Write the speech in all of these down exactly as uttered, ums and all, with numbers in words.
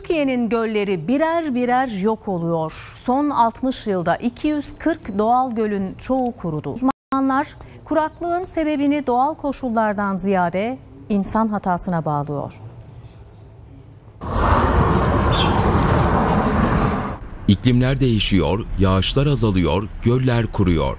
Türkiye'nin gölleri birer birer yok oluyor. Son altmış yılda iki yüz kırk doğal gölün çoğu kurudu. Uzmanlar kuraklığın sebebini doğal koşullardan ziyade insan hatasına bağlıyor. İklimler değişiyor, yağışlar azalıyor, göller kuruyor.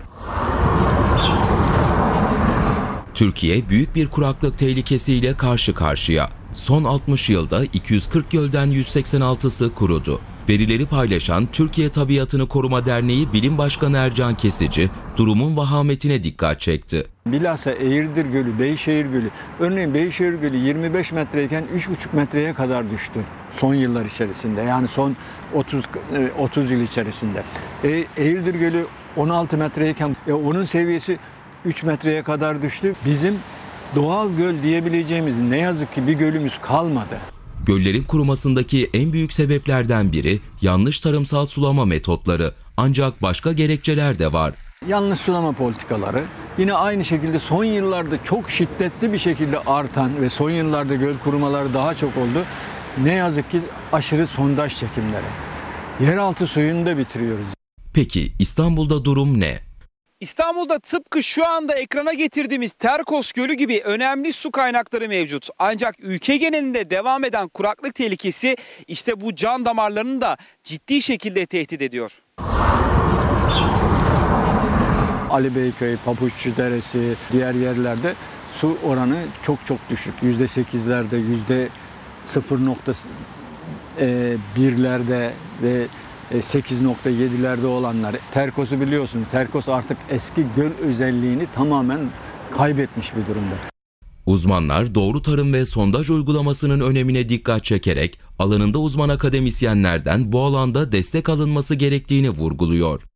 Türkiye büyük bir kuraklık tehlikesiyle karşı karşıya. Son altmış yılda iki yüz kırk gölden yüz seksen altısı kurudu. Verileri paylaşan Türkiye Tabiatını Koruma Derneği Bilim Başkanı Ercan Kesici, durumun vahametine dikkat çekti. Bilhassa Eğirdir Gölü, Beyşehir Gölü. Örneğin Beyşehir Gölü yirmi beş metreyken üç buçuk metreye kadar düştü son yıllar içerisinde. Yani son otuz otuz yıl içerisinde. E, Eğirdir Gölü on altı metreyken e, onun seviyesi üç metreye kadar düştü. Bizim doğal göl diyebileceğimiz ne yazık ki bir gölümüz kalmadı. Göllerin kurumasındaki en büyük sebeplerden biri yanlış tarımsal sulama metotları. Ancak başka gerekçeler de var. Yanlış sulama politikaları, yine aynı şekilde son yıllarda çok şiddetli bir şekilde artan ve son yıllarda göl kurumaları daha çok oldu. Ne yazık ki aşırı sondaj çekimleri. Yeraltı suyunu da bitiriyoruz. Peki İstanbul'da durum ne? İstanbul'da tıpkı şu anda ekrana getirdiğimiz Terkos Gölü gibi önemli su kaynakları mevcut. Ancak ülke genelinde devam eden kuraklık tehlikesi işte bu can damarlarını da ciddi şekilde tehdit ediyor. Ali Beyköy, Papuççu Deresi, diğer yerlerde su oranı çok çok düşük. yüzde sekizlerde, yüzde sıfır nokta birlerde ve sekiz nokta yedilerde olanlar. Terkos'u biliyorsunuz. Terkos artık eski göl özelliğini tamamen kaybetmiş bir durumda. Uzmanlar doğru tarım ve sondaj uygulamasının önemine dikkat çekerek alanında uzman akademisyenlerden bu alanda destek alınması gerektiğini vurguluyor.